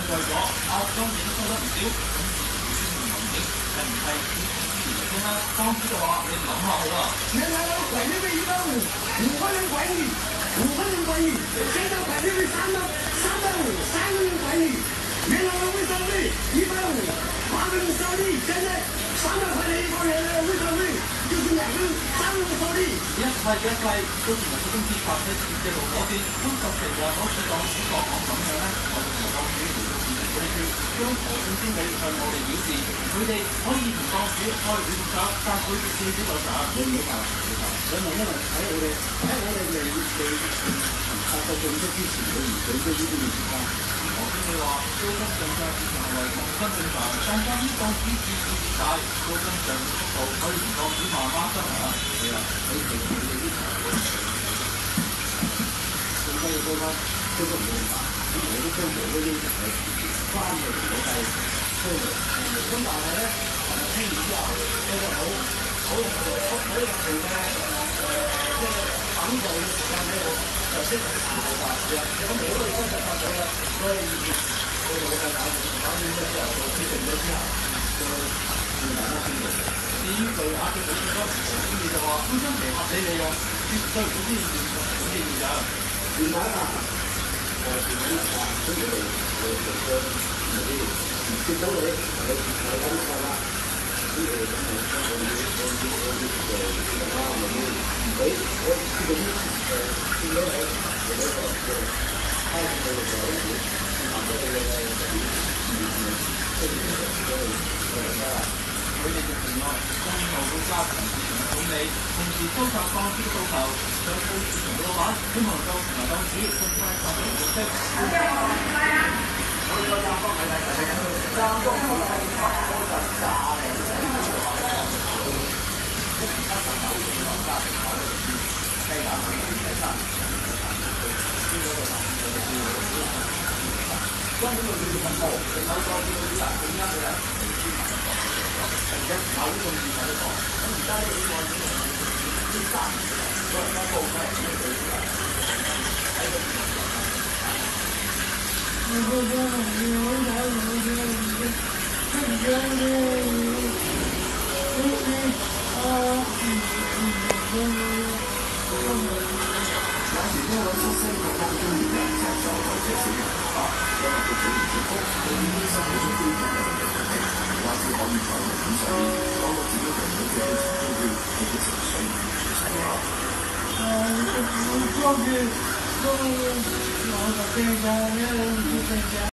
貴咗，當然都收得唔少。咁環境係唔係嚟講咧？當時嘅話，你諗下好啦。 原來我管理费150，5个人管理，5个人管理，现在管理费350，3个人管理。原来我卫生费150，8个人收利，现在300块钱一个月的卫生费，就是2个人3个人收利。 一切嘅一切都同埋個公司發出嘅路嗰邊，咁實情話好似當主角講咁樣咧，我哋同當主回到市場嗰啲將財政經理向我哋表示，佢哋可以同當主開會上，但佢哋至少有上。你唔好話，因為喺我哋發到進出之前，佢唔俾咗呢啲嘅時間。頭先你話租金上漲市場係重新正常，但關於當主注意點解租金上嘅速度可以同當主慢慢增長？係啊，佢哋呢場最低嘅租金都唔會咁大，咁我都將做呢啲就係關嘅我係推嚟，咁但係咧聽完之後有個好有趣嘅即係等待嘅時間喺度。就識係大發嘅，咁如果你真係發咗啦，所以我哋會搞掂咗之後，就決定咗之後，就慢慢傾嘅。至於巨額嘅補貼金，跟住就話本身其合理利用，絕對唔知現實點嘅現象。原來啊，原來呢話，所以你接到你，你咁講啦。呢個咁係佢哋嘅承諾，公路都加強市場嘅管理，同時收集當主嘅訴求，上報市場嘅老闆，希望能夠同埋當主盡快達成共識。我哋個站崗係站崗係關於佢哋嘅服務，你睇過啲大本家嘅人，一口中意睇得講。咁而家呢個案件係啲三個人家報嘅，喺有時呢位出身國家嘅中年人就在這小人學，因為佢早年接觸對於醫生嗰種基本嘅能力，或者可以在文本上面講到自己對每個情況嘅情緒係嘛？我過去都我個病人咧，